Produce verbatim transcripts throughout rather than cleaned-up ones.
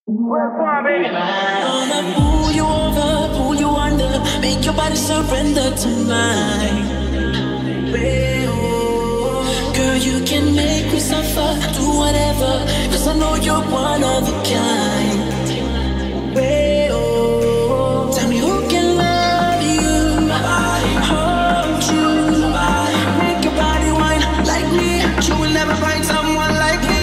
Gonna pull you over, pull you under, make your body surrender to mine. Girl, you can make me suffer, do whatever, cause I know you're one of a kind. Tell me who can love you, hold you, make your body whine like me. You will never find someone like me.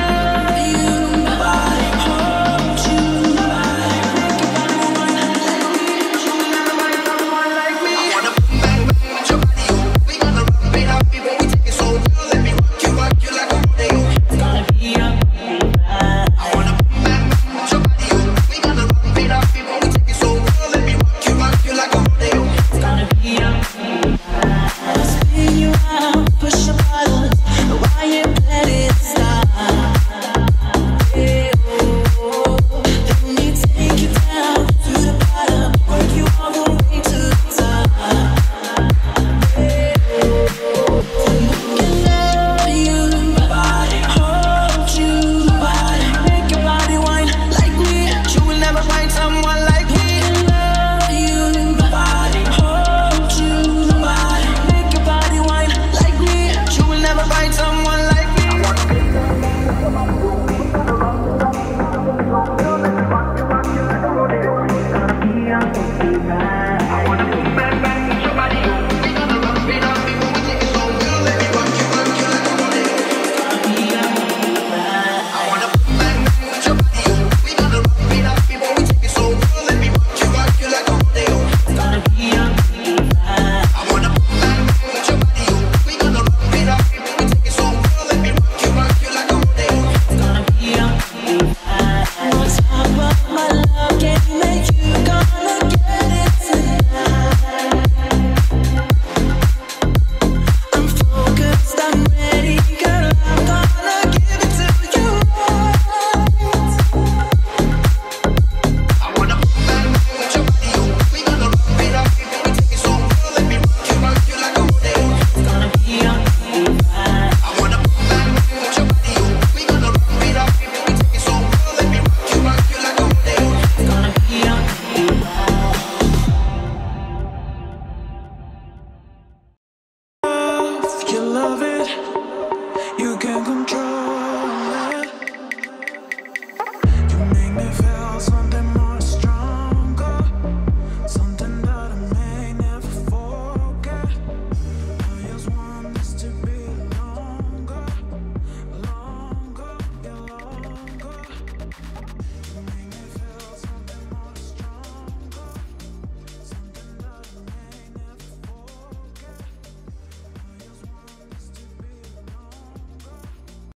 You can control it. You make me feel something more.